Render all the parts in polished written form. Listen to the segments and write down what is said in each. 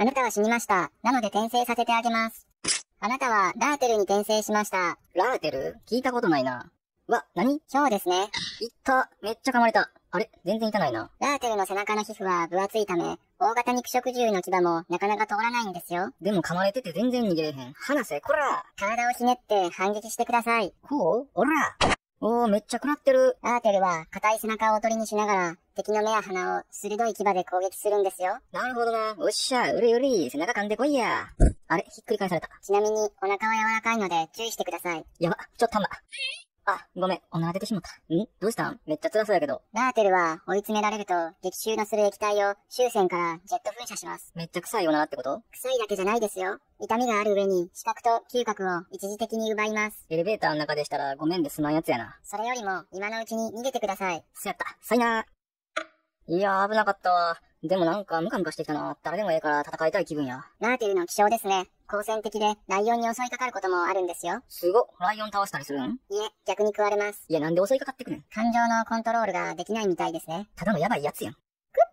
あなたは死にました。なので転生させてあげます。あなたはラーテルに転生しました。 ラーテル聞いたことないな。何？ そうですね。 いった。めっちゃ噛まれた。あれ全然痛ないな。 ラーテルの背中の皮膚は分厚いため、大型肉食獣の牙もなかなか通らないんですよ。 でも噛まれてて全然逃げれへん。離せ、こら！ 体をひねって反撃してください。 こう？おら！おー、めっちゃ食らってる。 ラーテルは硬い背中をおとりにしながら、敵の目や鼻を鋭い牙で攻撃するんですよ。 なるほどな。おっしゃ、うりうり、背中噛んでこいや。あれ、ひっくり返された。 ちなみに、お腹は柔らかいので注意してください。 やば、ちょっとたんだ。あ、ごめん、おなら出てしまった。どうしたん？めっちゃ辛そうやけど。 ラーテルは追い詰められると、激臭のする液体を臭腺からジェット噴射します。 めっちゃ臭いおならってこと？ 臭いだけじゃないですよ。痛みがある上に、視覚と嗅覚を一時的に奪います。 エレベーターの中でしたらごめんですまんやつやな。 それよりも、今のうちに逃げてください。 そやった。さいなー。いやー、危なかったわ。でもなんかムカムカしてきたな。誰でもええから戦いたい気分や。 ラーテルの気性ですね。好戦的で、ライオンに襲いかかることもあるんですよ。 すごっ。ライオン倒したりするん？ いえ、逆に食われます。 いや、なんで襲いかかってくるん？ 感情のコントロールができないみたいですね。 ただのヤバいやつやん。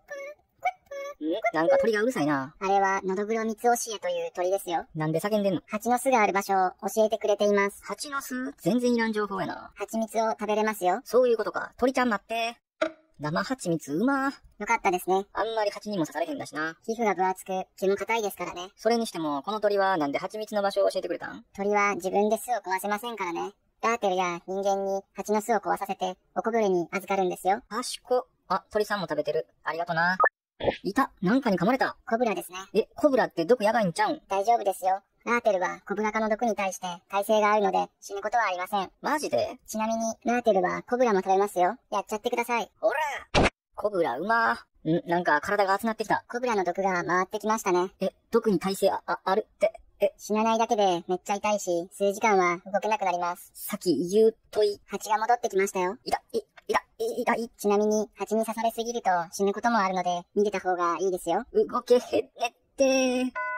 なんか鳥がうるさいな。 あれは、ノドグロミツオシエという鳥ですよ。 なんで叫んでんの？ 蜂の巣がある場所を教えてくれています。 蜂の巣？全然いらん情報やな。 蜂蜜を食べれますよ。 そういうことか。鳥ちゃん待って。生蜂蜜うまー。 よかったですね。 あんまり蜂にも刺されへんだしな。 皮膚が分厚く、毛も硬いですからね。 それにしても、この鳥はなんで蜂蜜の場所を教えてくれたん？ 鳥は自分で巣を壊せませんからね。ラーテルや人間に蜂の巣を壊させて、おこぼれに預かるんですよ。 賢。あ、鳥さんも食べてる。ありがとな。いた。なんかに噛まれた。 コブラですね。 え、コブラって毒やばいんちゃうん？ 大丈夫ですよ。ラーテルはコブラ科の毒に対して耐性があるので死ぬことはありません。 マジで？ ちなみに、ラーテルはコブラも食べますよ。やっちゃってください。 ほら！コブラうまー。なんか体が熱なってきた。 コブラの毒が回ってきましたね。 え、毒に耐性あるって。 死なないだけでめっちゃ痛いし、数時間は動けなくなります。 さっき言うとい。 蜂が戻ってきましたよ。 痛い。 ちなみに、蜂に刺されすぎると死ぬこともあるので、逃げた方がいいですよ。 動けへんねってー。